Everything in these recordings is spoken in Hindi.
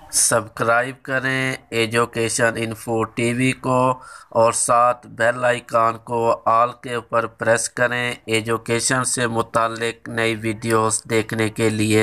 सब्सक्राइब करें एजुकेशन इन्फो टीवी को और साथ बेल आइकन को ऑल के ऊपर प्रेस करें एजुकेशन से मुताल्लिक नई वीडियोस देखने के लिए।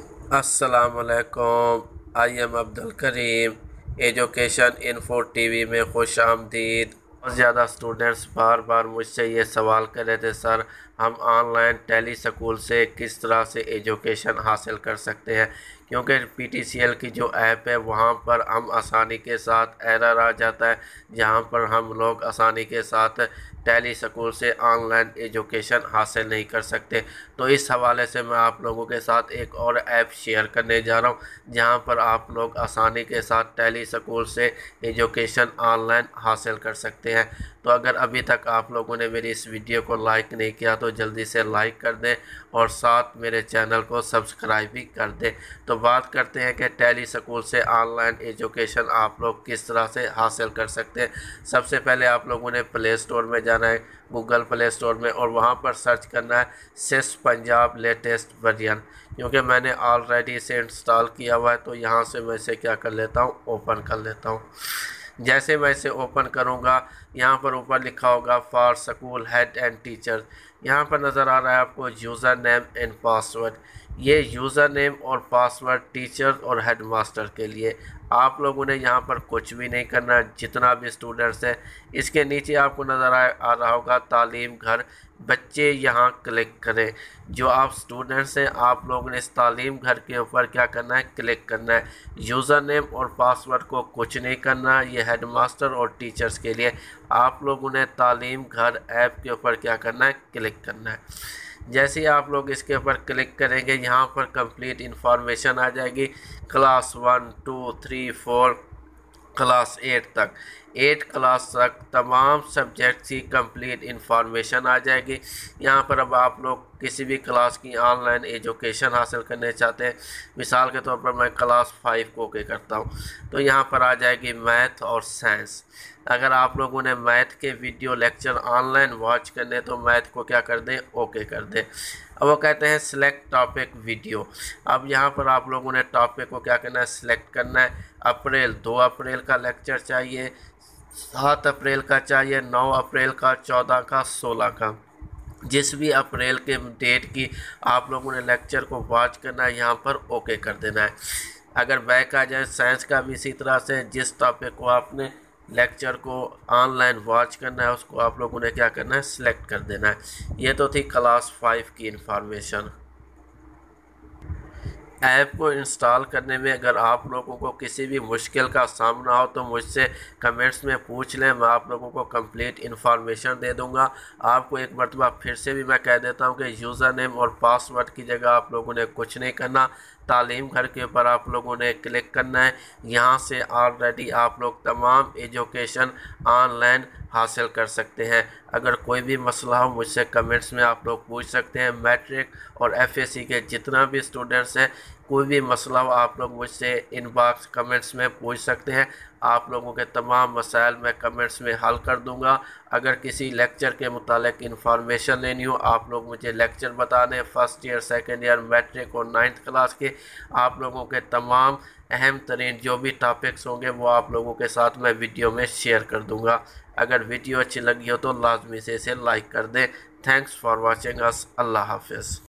अस्सलाम वालेकुम, I am Abdul Karim. Education info TV में खुश आमदीद। बहुत ज़्यादा स्टूडेंट्स बार बार मुझसे ये सवाल कर रहे थे, सर हम ऑनलाइन टेली स्कूल से किस तरह से एजुकेशन हासिल कर सकते हैं, क्योंकि पीटीसीएल की जो ऐप है वहाँ पर हम आसानी के साथ एरर आ जाता है, जहाँ पर हम लोग आसानी के साथ टेली स्कूल से ऑनलाइन एजुकेशन हासिल नहीं कर सकते। तो इस हवाले से मैं आप लोगों के साथ एक और ऐप शेयर करने जा रहा हूँ, जहाँ पर आप लोग आसानी के साथ टेली स्कूल से एजुकेशन ऑनलाइन हासिल कर सकते हैं। तो अगर अभी तक आप लोगों ने मेरी इस वीडियो को लाइक नहीं किया तो जल्दी से लाइक कर दें और साथ मेरे चैनल को सब्सक्राइब भी कर दें। तो बात करते हैं कि टेली स्कूल से ऑनलाइन एजुकेशन आप लोग किस तरह से हासिल कर सकते हैं। सबसे पहले आप लोगों ने प्ले स्टोर में जाना है, गूगल प्ले स्टोर में, और वहाँ पर सर्च करना है सिस पंजाब लेटेस्ट वर्जन, क्योंकि मैंने ऑलरेडी इसे इंस्टॉल किया हुआ है। तो यहाँ से मैं इसे क्या कर लेता हूँ, ओपन कर लेता हूँ। जैसे मैं इसे ओपन करूँगा, यहाँ पर ऊपर लिखा होगा for school head and teacher. यहाँ पर नज़र आ रहा है आपको यूज़र नेम एंड पासवर्ड। ये यूज़र नेम और पासवर्ड टीचर और हेड मास्टर के लिए। आप लोगों ने यहाँ पर कुछ भी नहीं करना, जितना भी स्टूडेंट्स है। इसके नीचे आपको नज़र आ रहा होगा तालीम घर, बच्चे यहाँ क्लिक करें। जो आप स्टूडेंट्स हैं, आप लोगों ने इस तालीम घर के ऊपर क्या करना है, क्लिक करना है। यूज़र नेम और पासवर्ड को कुछ नहीं करना, ये हेड मास्टर और टीचर्स के लिए। आप लोगों ने तालीम घर ऐप के ऊपर क्या करना है, क्लिक करना है। जैसे ही आप लोग इसके ऊपर क्लिक करेंगे, यहाँ पर कंप्लीट इन्फॉर्मेशन आ जाएगी, क्लास 1, 2, 3, 4, क्लास 8 तक। 8 क्लास तक तमाम सब्जेक्ट्स की कंप्लीट इन्फॉर्मेशन आ जाएगी। यहाँ पर अब आप लोग किसी भी क्लास की ऑनलाइन एजुकेशन हासिल करने चाहते हैं, मिसाल के तौर पर मैं क्लास 5 को ओके करता हूँ, तो यहाँ पर आ जाएगी मैथ और साइंस। अगर आप लोगों ने मैथ के वीडियो लेक्चर ऑनलाइन वॉच करने, तो मैथ को क्या कर दें, ओके कर दें। अब वो कहते हैं सिलेक्ट टॉपिक वीडियो। अब यहाँ पर आप लोगों ने टॉपिक को क्या करना है, सिलेक्ट करना है। अप्रैल 2 अप्रैल का लेक्चर चाहिए, 7 अप्रैल का चाहिए, 9 अप्रैल का, 14 का, 16 का। जिस भी अप्रैल के डेट की आप लोगों ने लेक्चर को वॉच करना है, यहाँ पर ओके कर देना है। अगर बैक आ जाए, साइंस का भी इसी तरह से जिस टॉपिक को आपने लेक्चर को ऑनलाइन वॉच करना है, उसको आप लोगों ने क्या करना है, सिलेक्ट कर देना है। ये तो थी क्लास 5 की इंफॉर्मेशन। ऐप को इंस्टॉल करने में अगर आप लोगों को किसी भी मुश्किल का सामना हो तो मुझसे कमेंट्स में पूछ लें, मैं आप लोगों को कंप्लीट इन्फॉर्मेशन दे दूंगा। आपको एक मरतबा फिर से भी मैं कह देता हूं कि यूज़र नेम और पासवर्ड की जगह आप लोगों ने कुछ नहीं करना, तालीम घर के ऊपर आप लोगों ने क्लिक करना है। यहाँ से ऑलरेडी आप लोग तमाम एजुकेशन ऑनलाइन हासिल कर सकते हैं। अगर कोई भी मसला हो मुझसे कमेंट्स में आप लोग पूछ सकते हैं। मैट्रिक और एफएससी के जितना भी स्टूडेंट्स हैं, कोई भी मसला हो आप लोग मुझसे इनबॉक्स कमेंट्स में पूछ सकते हैं। आप लोगों के तमाम मसाइल मैं कमेंट्स में हल कर दूंगा। अगर किसी लेक्चर के मुतालिक इन्फॉर्मेशन लेनी हो, आप लोग मुझे लेक्चर बता दें, first year, second year, matric और 9th क्लास के। आप लोगों के तमाम अहम तरीन जो भी टॉपिक्स होंगे वो आप लोगों के साथ मैं वीडियो में शेयर कर दूंगा। अगर वीडियो अच्छी लगी हो तो लाजमी से इसे लाइक कर दें। Thanks for watching us. Allah हाफिज़।